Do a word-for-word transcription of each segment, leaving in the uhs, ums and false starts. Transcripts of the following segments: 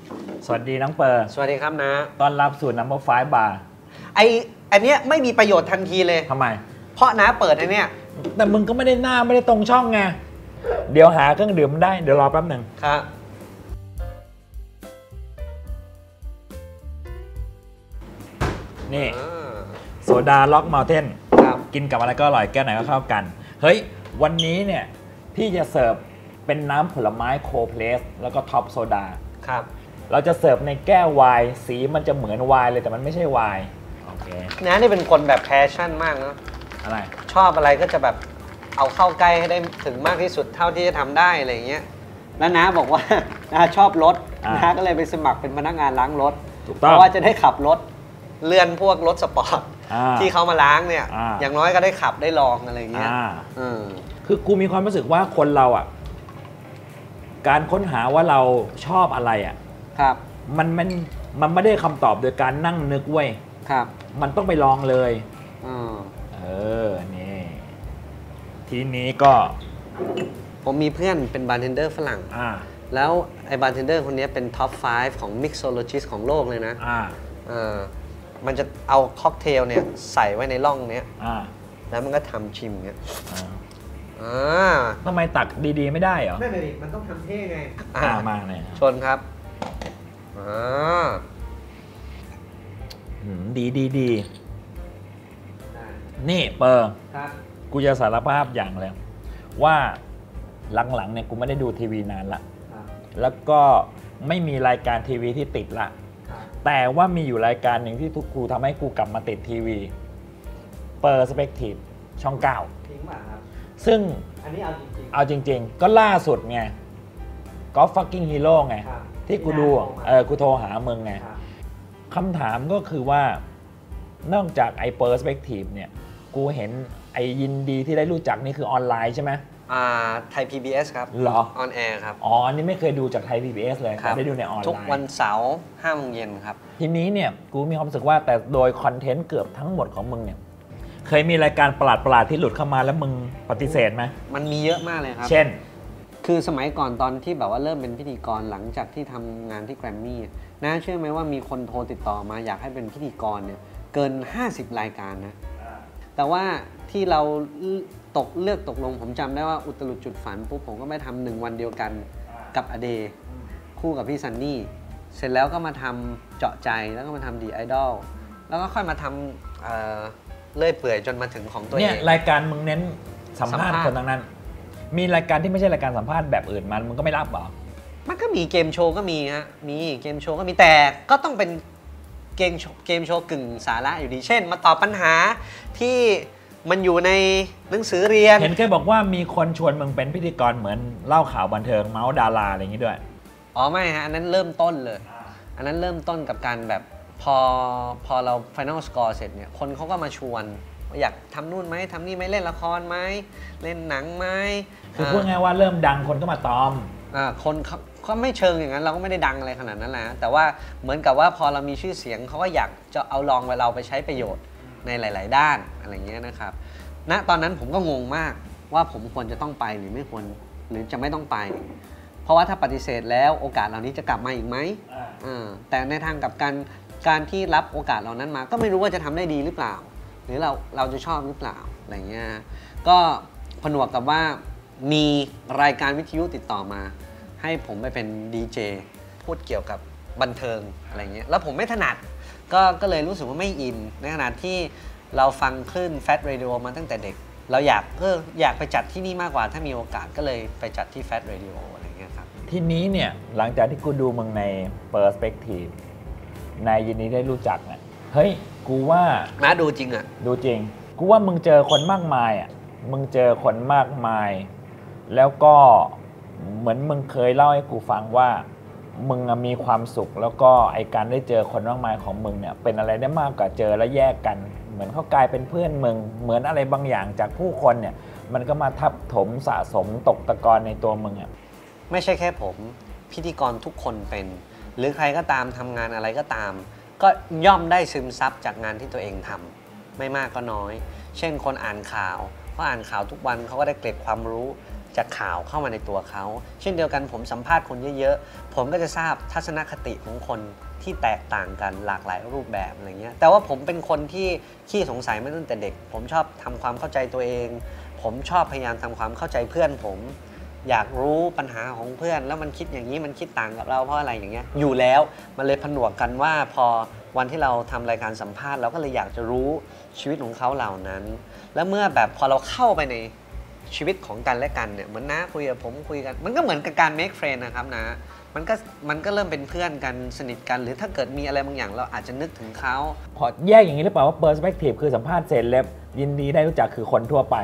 สวัสดีน้องเปอร์สวัสดีครับนะต้อนรับสู่ Number ไฟว์ Bar ไออันเนี้ยไม่มีประโยชน์ทันทีเลยทำไมเพราะนะเปิดอันเนี้ยแต่มึงก็ไม่ได้หน้าไม่ได้ตรงช่องไงเดี๋ยวหาเครื่องดื่มได้เดี๋ยวรอแป๊บหนึ่งครับนี่โซดาล็อกเมลเทนกินกับอะไรก็อร่อยแก้วไหนก็เข้ากันเฮ้ยวันนี้เนี่ยพี่จะเสิร์ฟเป็นน้ำผลไม้โคเพลสแล้วก็ท็อปโซดาครับเราจะเสิร์ฟในแก้วไวน์สีมันจะเหมือนไวน์เลยแต่มันไม่ใช่ไวน์โอเคนะนี่เป็นคนแบบแพชชั่นมากเนาะอะไรชอบอะไรก็จะแบบเอาเข้าใกล้ให้ได้ถึงมากที่สุดเท่าที่จะทำได้อะไรอย่างเงี้ยแล้วน้าบอกว่าน้าชอบรถน้าก็เลยไปสมัครเป็นพนักงานล้างรถเพราะว่าจะได้ขับรถเลื่อนพวกรถสปอร์ตที่เขามาล้างเนี่ยอย่างน้อยก็ได้ขับได้ลองอะไรอย่างเงี้ยคือกูมีความรู้สึกว่าคนเราอ่ะการค้นหาว่าเราชอบอะไรอ่ะครับมันมันมันไม่ได้คำตอบโดยการนั่งนึกเว้ยครับมันต้องไปลองเลยเออนี่ทีนี้ก็ผมมีเพื่อนเป็นบาร์เทนเดอร์ฝรั่งแล้วไอ้บาร์เทนเดอร์คนนี้เป็นท็อปไฟว์ของมิกโซโลจิสของโลกเลยนะมันจะเอาค็อกเทลเนี่ยใส่ไว้ในร่องเนี้ยแล้วมันก็ทำชิมเงี้ยทำไมตักดีๆไม่ได้เหรอไม่ไม่ดิมันต้องทำเท่ไงมาเลยชนครับดีดีดีนี่เปอร์กูจะสารภาพอย่างเลยว่าหลังๆเนี่ยกูไม่ได้ดูทีวีนานละแล้วก็ไม่มีรายการทีวีที่ติดละแต่ว่ามีอยู่รายการหนึ่งที่ทุกครูทำให้กูกลับมาติดทีวีเปอร์สเปกทีฟช่องเก้าซึ่งอันนี้เอาจริงๆเอาจริงๆก็ล่าสุดไงก็ฟักกิ้งฮีโร่ไงที่กูดูเออกูโทรหามึงไงคำถามก็คือว่านอกจากไอเปอร์สเปกทีฟเนี่ยกูเห็นไอยินดีที่ได้รู้จักนี่คือออนไลน์ใช่ไหมอ่าไทย พี บี เอส ครับเหรอออนแอร์ครับอ๋ออันนี้ไม่เคยดูจากไทย พี บี เอส เลยแต่ได้ดูในออนไลน์ทุกวันเสาร์ห้าโมงเย็นครับทีนี้เนี่ยกูมีความรู้สึกว่าแต่โดยคอนเทนต์เกือบทั้งหมดของมึงเนี่ยเคยมีรายการประหลาดๆที่หลุดเข้ามาแล้วมึงปฏิเสธไหมมันมีเยอะมากเลยครับเช่นคือสมัยก่อนตอนที่แบบว่าเริ่มเป็นพิธีกรหลังจากที่ทำงานที่แกรมมี่น่าเชื่อไหมว่ามีคนโทรติดต่อมาอยากให้เป็นพิธีกรเนี่ยเกินห้าสิบรายการนะแต่ว่าที่เราตกเลือกตกลงผมจำได้ว่าอุตลุดจุดฝันปุ๊บผมก็ไปทำหนึ่งวันเดียวกันกับอเดย์คู่กับพี่ซันนี่เสร็จแล้วก็มาทำเจาะใจแล้วก็มาทำดีไอดอลแล้วก็ค่อยมาทำเอ่อเลื่อยเปื่อยจนมาถึงของตัวเองเนี่ยรายการมึงเน้นสัมภาษณ์คนทั้งนั้นมีรายการที่ไม่ใช่รายการสัมภาษณ์แบบอื่นมันมึงก็ไม่รับหรอมันก็มีเกมโชว์ก็มีฮะมีเกมโชว์ก็มีแต่ก็ต้องเป็นเกมเกมโชว์กึ่งสาระอยู่ดีเช่นมาตอบปัญหาที่มันอยู่ในหนังสือเรียนเห็นเคยบอกว่ามีคนชวนมึงเป็นพิธีกรเหมือนเล่าข่าวบันเทิงเมาส์ดาราอะไรอย่างนี้ด้วยอ๋อไม่ฮะอันนั้นเริ่มต้นเลยอันนั้นเริ่มต้นกับการแบบพอพอเรา Final Score เสร็จเนี่ยคนเขาก็มาชวนอยากทำนู่นไหมทำนี่ไหมเล่นละครไหมเล่นหนังไหมคือพูดง่ายว่าเริ่มดังคนก็มาตอมอ่าคนเขาเขาไม่เชิงอย่างนั้นเราก็ไม่ได้ดังอะไรขนาดนั้นแหละแต่ว่าเหมือนกับว่าพอเรามีชื่อเสียงเขาก็อยากจะเอาลองเราไปใช้ประโยชน์ในหลายๆด้านอะไรเงี้ยนะครับณตอนนั้นผมก็งงมากว่าผมควรจะต้องไปหรือไม่ควรหรือจะไม่ต้องไปเพราะว่าถ้าปฏิเสธแล้วโอกาสเหล่านี้จะกลับมาอีกไหมแต่ในทางกับการการที่รับโอกาสเหล่านั้นมาก็ไม่รู้ว่าจะทำได้ดีหรือเปล่าหรือเราเราจะชอบหรือเปล่าอะไรเงี้ยก็ผนวกกับว่ามีรายการวิทยุติดต่อมาให้ผมไปเป็นดีเจพูดเกี่ยวกับบันเทิงอะไรเงี้ยแล้วผมไม่ถนัดก็ก็เลยรู้สึกว่าไม่อินในขณะที่เราฟังคลื่น Fat Radio มาตั้งแต่เด็กเราอยากเอออยากไปจัดที่นี่มากกว่าถ้ามีโอกาสก็เลยไปจัดที่ Fat Radio อะไรเงี้ยครับทีนี้เนี่ยหลังจากที่กูดูมึงใน Perspective ในยินดีได้รู้จักเนี่ยเฮ้ยกูว่าน่าดูจริงอ่ะดูจริงกูว่ามึงเจอคนมากมายอ่ะมึงเจอคนมากมายแล้วก็เหมือนมึงเคยเล่าให้กูฟังว่ามึงมีความสุขแล้วก็ไอการได้เจอคนมากมายของมึงเนี่ยเป็นอะไรได้มากกว่าเจอแล้วแยกกันเหมือนเขากลายเป็นเพื่อนมึงเหมือนอะไรบางอย่างจากผู้คนเนี่ยมันก็มาทับถมสะสมตกตะกอนในตัวมึงอ่ะไม่ใช่แค่ผมพิธีกรทุกคนเป็นหรือใครก็ตามทำงานอะไรก็ตามก็ย่อมได้ซึมซับจากงานที่ตัวเองทำไม่มากก็น้อยเช่นคนอ่านข่าวเขาอ่านข่าวทุกวันเขาก็ได้เกร็ดความรู้จากข่าวเข้ามาในตัวเขาเช่นเดียวกันผมสัมภาษณ์คนเยอะๆผมก็จะทราบทัศนคติของคนที่แตกต่างกันหลากหลายรูปแบบอะไรเงี้ยแต่ว่าผมเป็นคนที่ขี้สงสัยมาตั้งแต่เด็กผมชอบทำความเข้าใจตัวเองผมชอบพยายามทำความเข้าใจเพื่อนผมอยากรู้ปัญหาของเพื่อนแล้วมันคิดอย่างนี้มันคิดต่างกับเราเพราะอะไรอย่างเงี้ยอยู่แล้วมันเลยผนวกกันว่าพอวันที่เราทำรายการสัมภาษณ์เราก็เลยอยากจะรู้ชีวิตของเขาเหล่านั้นแล้วเมื่อแบบพอเราเข้าไปในชีวิตของกันและกันเนี่ยเหมือนน้าคุยกับผมคุยกันมันก็เหมือนกับการ make friend นะครับนะมันก็มันก็เริ่มเป็นเพื่อนกันสนิทกันหรือถ้าเกิดมีอะไรบางอย่างเราอาจจะนึกถึงเขาพอแยกอย่างนี้หรือเปล่าว่า perspective คือสัมภาษณ์เซเลบยินดีได้รู้จักคือคนทั่วไป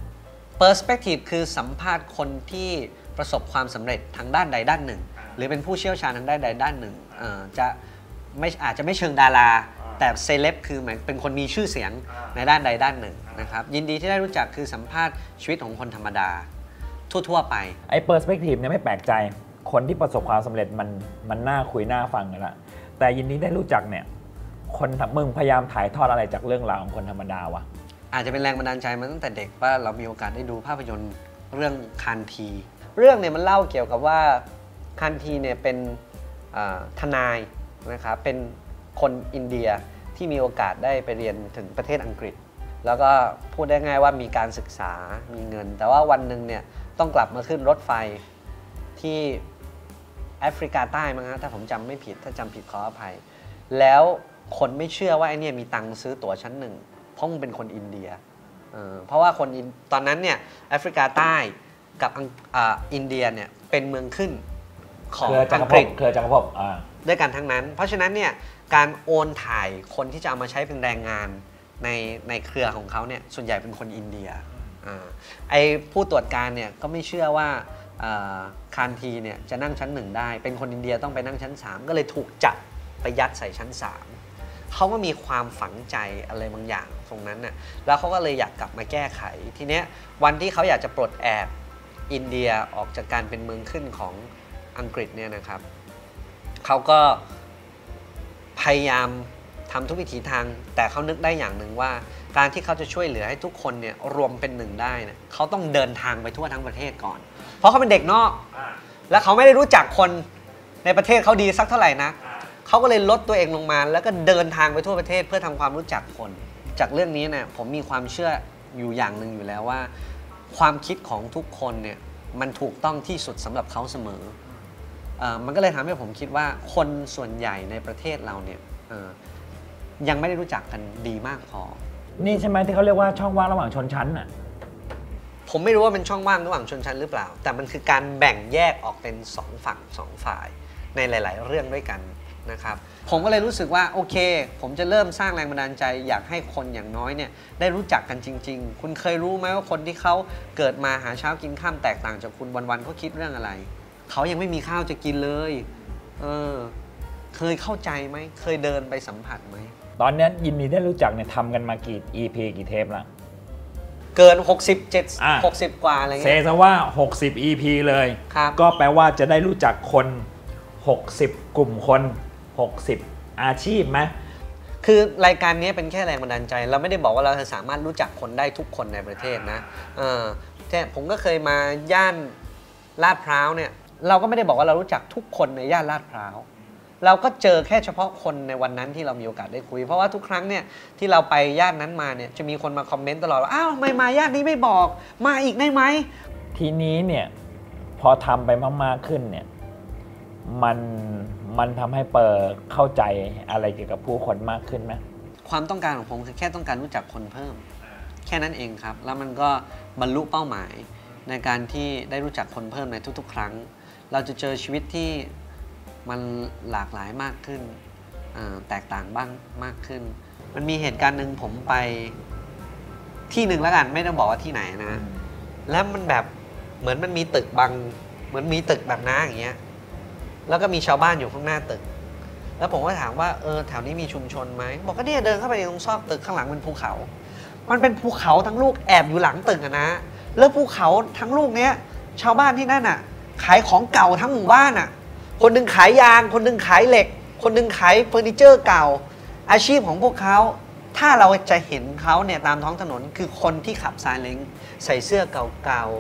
perspective คือสัมภาษณ์คนที่ประสบความสำเร็จทางด้านใดด้านหนึ่งหรือเป็นผู้เชี่ยวชาญทางด้านใดด้านหนึ่งจะไม่อาจจะไม่เชิงดาราแต่เซเลบคือเหมือนเป็นคนมีชื่อเสียงในด้านใดด้านหนึ่งนะครับยินดีที่ได้รู้จักคือสัมภาษณ์ชีวิตของคนธรรมดาทั่วๆไปไอ้ perspective เนี่ยไม่แปลกใจคนที่ประสบความสำเร็จมันมันน่าคุยน่าฟังกันละแต่ยินดีได้รู้จักเนี่ยคนมึงพยายามถ่ายทอดอะไรจากเรื่องราวของคนธรรมดาวะอาจจะเป็นแรงบันดาลใจมาตั้งแต่เด็กว่าเรามีโอกาสได้ดูภาพยนตร์เรื่องคันทีเรื่องเนี่ยมันเล่าเกี่ยวกับว่าคันทีเนี่ยเป็นทนายนะครับเป็นคนอินเดียที่มีโอกาสได้ไปเรียนถึงประเทศอังกฤษแล้วก็พูดได้ง่ายว่ามีการศึกษามีเงินแต่ว่าวันหนึ่งเนี่ยต้องกลับมาขึ้นรถไฟที่แอฟริกาใต้มั้งฮะถ้าผมจำไม่ผิดถ้าจำผิดขออภัยแล้วคนไม่เชื่อว่าไอ้นี่มีตังค์ซื้อตั๋วชั้นหนึ่งเพราะมึงเป็นคนอินเดีย เ, เพราะว่าคนตอนนั้นเนี่ยแอฟริกาใต้กับอินเดียเนี่ยเป็นเมืองขึ้นของอังกฤษเครือจักรภพด้วยกันทั้งนั้นเพราะฉะนั้นเนี่ยการโอนถ่ายคนที่จะเอามาใช้เป็นแรงงานในในเครือของเขาเนี่ยส่วนใหญ่เป็นคนอินเดียไอ้ผู้ตรวจการเนี่ยก็ไม่เชื่อว่าคานทีเนี่ยจะนั่งชั้นหนึ่งได้เป็นคนอินเดียต้องไปนั่งชั้นสามก็เลยถูกจับไปยัดใส่ชั้นสามเขาก็มีความฝังใจอะไรบางอย่างตรงนั้นน่ะแล้วเขาก็เลยอยากกลับมาแก้ไขทีเนี้ยวันที่เขาอยากจะปลดแอกอินเดียออกจากการเป็นเมืองขึ้นของอังกฤษเนี่ยนะครับเขาก็พยายามทำทุกวิถีทางแต่เขานึกได้อย่างหนึ่งว่าการที่เขาจะช่วยเหลือให้ทุกคนเนี่ยรวมเป็นหนึ่งได้นะเขาต้องเดินทางไปทั่วทั้งประเทศก่อนเพราะเขาเป็นเด็กนอกและเขาไม่ได้รู้จักคนในประเทศเขาดีสักเท่าไหร่นะเขาก็เลยลดตัวเองลงมาแล้วก็เดินทางไปทั่วประเทศเพื่อทำความรู้จักคนจากเรื่องนี้เนี่ยผมมีความเชื่ออยู่อย่างหนึ่งอยู่แล้วว่าความคิดของทุกคนเนี่ยมันถูกต้องที่สุดสำหรับเขาเสมอเอ่อมันก็เลยทำให้ผมคิดว่าคนส่วนใหญ่ในประเทศเราเนี่ยเอ่อยังไม่ได้รู้จักกันดีมากพอนี่ใช่ไหมที่เขาเรียกว่าช่องว่างระหว่างชนชั้นน่ะผมไม่รู้ว่าเป็นช่องว่างระหว่างชนชั้นหรือเปล่าแต่มันคือการแบ่งแยกออกเป็นสองฝั่งสองฝ่ายในหลายๆเรื่องด้วยกันนะครับผมก็เลยรู้สึกว่าโอเคผมจะเริ่มสร้างแรงบันดาลใจอยากให้คนอย่างน้อยเนี่ยได้รู้จักกันจริงๆคุณเคยรู้ไหมว่าคนที่เขาเกิดมาหาเช้ากินข้ามแตกต่างจากคุณวันๆเขาคิดเรื่องอะไรเขายังไม่มีข้าวจะกินเลยเออเคยเข้าใจไหมเคยเดินไปสัมผัสไหมตอนนี้ยินดีได้รู้จักเนี่ยทำกันมากี่ อี พี กี่เทปแล้วเกินหกสิบ เจ็ดสิบ หกสิบกว่าอะไรเงี้ยเซซะว่าหกสิบ อี พี เลยก็แปลว่าจะได้รู้จักคนหกสิบกลุ่มคนหกสิบอาชีพไหมคือรายการนี้เป็นแค่แรงบันดาลใจเราไม่ได้บอกว่าเราจะสามารถรู้จักคนได้ทุกคนในประเทศนะเออแต่ผมก็เคยมาย่านลาดพร้าวเนี่ยเราก็ไม่ได้บอกว่าเรารู้จักทุกคนในย่านลาดพร้าวเราก็เจอแค่เฉพาะคนในวันนั้นที่เรามีโอกาสได้คุยเพราะว่าทุกครั้งเนี่ยที่เราไปย่านนั้นมาเนี่ยจะมีคนมาคอมเมนต์ตลอดว่าอ้าวทำไมมาย่านนี้ไม่บอกมาอีกได้ไหมทีนี้เนี่ยพอทำไปมากๆขึ้นเนี่ยมันมันทำให้เปิดเข้าใจอะไรเกี่ยวกับผู้คนมากขึ้นไหมความต้องการของผมคือแค่ต้องการรู้จักคนเพิ่มแค่นั้นเองครับแล้วมันก็บรรลุเป้าหมายในการที่ได้รู้จักคนเพิ่มในทุกๆครั้งเราจะเจอชีวิตที่มันหลากหลายมากขึ้นแตกต่างบ้างมากขึ้นมันมีเหตุการณ์หนึ่งผมไปที่หนึ่งแล้วกันไม่ต้องบอกว่าที่ไหนนะแล้วมันแบบเหมือนมันมีตึกบางเหมือนมีตึกแบบน้าอย่างเงี้ยแล้วก็มีชาวบ้านอยู่ข้างหน้าตึกแล้วผมก็ถามว่าเออแถวนี้มีชุมชนไหมบอกก็เนี่ยเดินเข้าไปในตรงซอกตึกข้างหลังเป็นภูเขามันเป็นภูเขาทั้งลูกแอบอยู่หลังตึกอะนะแล้วภูเขาทั้งลูกเนี้ยชาวบ้านที่นั่นอะขายของเก่าทั้งหมู่บ้านอะคนหนึ่งขายยางคนหนึ่งขายเหล็กคนหนึ่งขายเฟอร์นิเจอร์เก่าอาชีพของพวกเขาถ้าเราจะเห็นเขาเนี่ยตามท้องถนนคือคนที่ขับซาเล้งใส่เสื้อเก่าๆ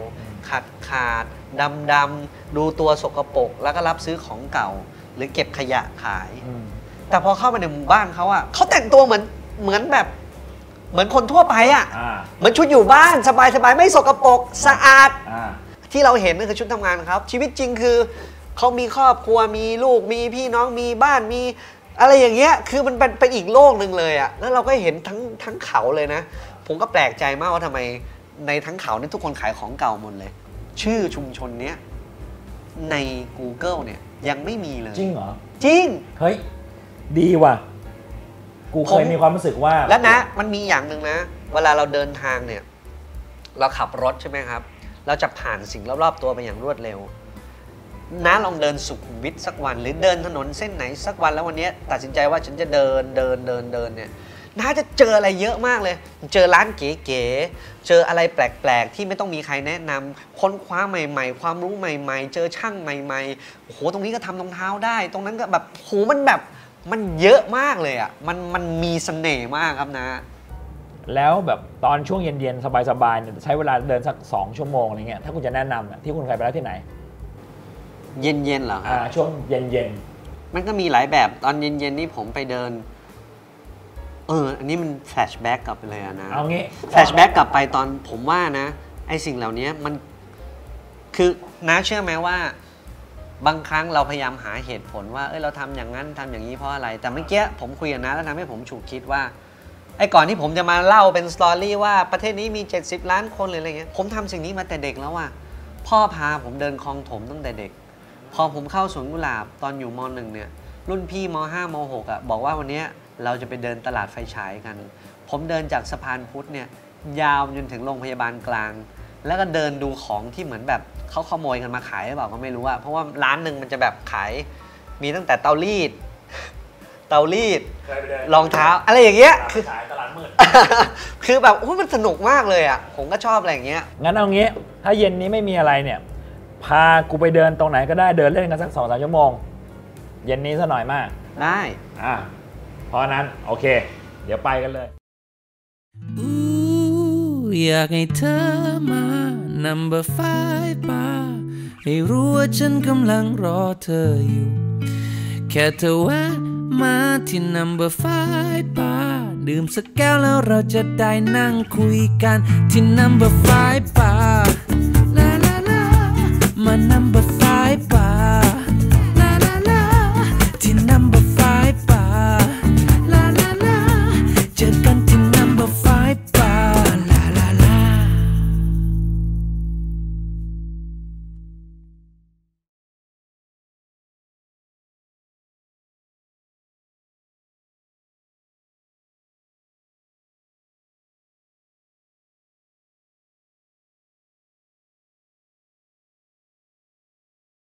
ขาดขาดดำดำดูตัวสกปรกแล้วก็รับซื้อของเก่าหรือเก็บขยะขายแต่พอเข้ามาในหมู่บ้านเขาอะเขาแต่งตัวเหมือนเหมือนแบบเหมือนคนทั่วไปอะเหมือนชุดอยู่บ้านสบายๆไม่สกปรกสะอาดที่เราเห็นนั่นคือชุดทำงานครับชีวิตจริงคือเขามีครอบครัวมีลูกมีพี่น้องมีบ้านมีอะไรอย่างเงี้ยคือมันเป็นเป็นอีกโลกหนึ่งเลยอะแล้วเราก็เห็นทั้งทั้งเขาเลยนะผมก็แปลกใจมากว่าทำไมในทั้งเขาเนี่ยทุกคนขายของเก่าหมดเลยชื่อชุมชนเนี้ยใน Google เนี่ยยังไม่มีเลยจริงเหรอจริงเฮ้ยดีว่ะกูเคยมีความรู้สึกว่าแล้วนะมันมีอย่างหนึ่งนะเวลาเราเดินทางเนี่ยเราขับรถใช่ไหมครับเราจะผ่านสิ่งรอบๆตัวไปอย่างรวดเร็วน้าลองเดินสุขุมวิทสักวันหรือเดินถนนเส้นไหนสักวันแล้ววันนี้ตัดสินใจว่าฉันจะเดินเดินเดินเดินเนี่ยน้าจะเจออะไรเยอะมากเลยเจอร้านเก๋ๆเจออะไรแปลกๆที่ไม่ต้องมีใครแนะนำค้นคว้าใหม่ๆความรู้ใหม่ๆเจอช่างใหม่ๆโอ้โหตรงนี้ก็ทำรองเท้าได้ตรงนั้นก็แบบโหมันแบบมันเยอะมากเลยอ่ะมันมันมีเสน่ห์มากครับนะแล้วแบบตอนช่วงเย็นๆสบายๆเนี่ยใช้เวลาเดินสักสองชั่วโมงอะไรเงี้ยถ้าคุณจะแนะนำที่คุณเคยไปแล้วที่ไหนเย็นๆเหรอครับช่วงเย็นๆมันก็มีหลายแบบตอนเย็นๆนี่ผมไปเดินเอออันนี้มันแฟลชแบ็กกลับไปเลยนะเอางี้แฟลชแบ็กกลับไปตอนผมว่านะไอ้สิ่งเหล่านี้มันคือน้าเชื่อไหมว่าบางครั้งเราพยายามหาเหตุผลว่าเออเราทำอย่างนั้นทำอย่างนี้เพราะอะไรแต่เมื่อกี้ผมคุยกับน้าแล้วทำให้ผมฉุกคิดว่าไอ้ก่อนที่ผมจะมาเล่าเป็นสตอรี่ว่าประเทศนี้มีเจ็ดสิบล้านคนหรืออะไรเงี้ยผมทำสิ่งนี้มาแต่เด็กแล้วว่ะพ่อพาผมเดินคลองถมตั้งแต่เด็กพอผมเข้าสวนกุหลาบตอนอยู่ม.หนึ่ง เนี่ยรุ่นพี่ม.ห้า ม.หก อ่ะบอกว่าวันนี้เราจะไปเดินตลาดไฟฉายกันผมเดินจากสะพานพุทธเนี่ยยาวจนถึงโรงพยาบาลกลางแล้วก็เดินดูของที่เหมือนแบบเขาขโมยกันมาขายหรือเปล่าก็ไม่รู้อะเพราะว่าร้านหนึ่งมันจะแบบขายมีตั้งแต่เตารีดเตารีดรองเท้าอะไรอย่างเงี้ยคือขายตลาดมืดคือแบบโอ้มันสนุกมากเลยอะผมก็ชอบอะไรอย่างเงี้ยงั้นเอางี้ถ้าเย็นนี้ไม่มีอะไรเนี่ยพากูไปเดินตรงไหนก็ได้เดินเล่นกันสักสองสามชั่วโมงเย็นนี้ซะหน่อยมากได้อ่าเพราะนั้นโอเคเดี๋ยวไปกันเลยอยากให้เธอมา number five ป่าให้รู้ว่าฉันกำลังรอเธออยู่แค่เธอแวะมาที่ number five ป่าดื่มสักแก้วแล้วเราจะได้นั่งคุยกันที่ number five ป่าลาลาลามา number